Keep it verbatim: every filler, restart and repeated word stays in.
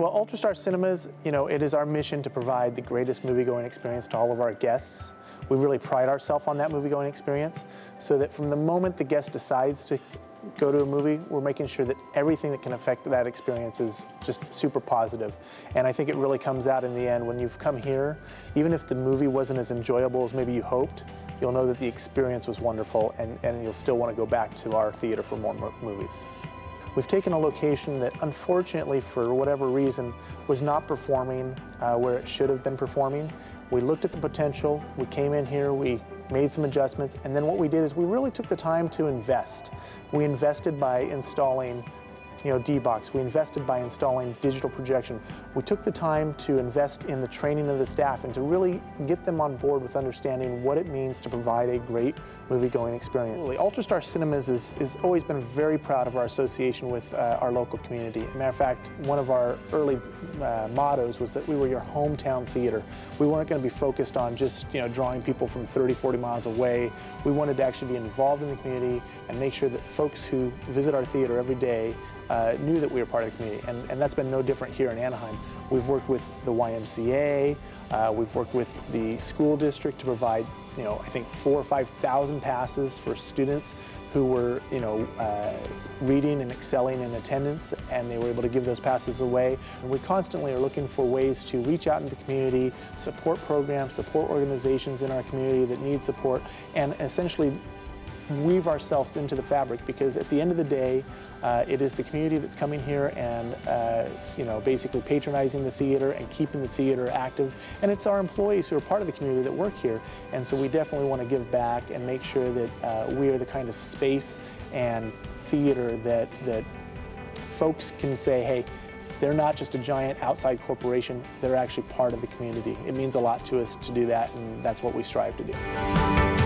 Well, Ultrastar Cinemas, you know, it is our mission to provide the greatest movie-going experience to all of our guests. We really pride ourselves on that movie-going experience, so that from the moment the guest decides to go to a movie, we're making sure that everything that can affect that experience is just super positive. And I think it really comes out in the end when you've come here, even if the movie wasn't as enjoyable as maybe you hoped, you'll know that the experience was wonderful, and, and you'll still want to go back to our theater for more mo movies. We've taken a location that, unfortunately, for whatever reason, was not performing uh, where it should have been performing. We looked at the potential, we came in here, we made some adjustments, and then what we did is we really took the time to invest. We invested by installing you know, D-Box. We invested by installing digital projection. We took the time to invest in the training of the staff and to really get them on board with understanding what it means to provide a great movie-going experience. Ultrastar Cinemas is, is always been very proud of our association with uh, our local community. As a matter of fact, one of our early uh, mottos was that we were your hometown theater. We weren't going to be focused on just you know, drawing people from thirty, forty miles away. We wanted to actually be involved in the community and make sure that folks who visit our theater every day Uh, knew that we were part of the community, and, and that's been no different here in Anaheim. We've worked with the Y M C A, uh, we've worked with the school district to provide, you know, I think four or five thousand passes for students who were, you know, uh, reading and excelling in attendance, and they were able to give those passes away. And we constantly are looking for ways to reach out into the community, support programs, support organizations in our community that need support, and essentially weave ourselves into the fabric, because at the end of the day, uh, it is the community that's coming here and uh, you know, basically patronizing the theater and keeping the theater active, and it's our employees who are part of the community that work here, and so we definitely want to give back and make sure that uh, we are the kind of space and theater that, that folks can say, hey, they're not just a giant outside corporation, they're actually part of the community. It means a lot to us to do that, and that's what we strive to do.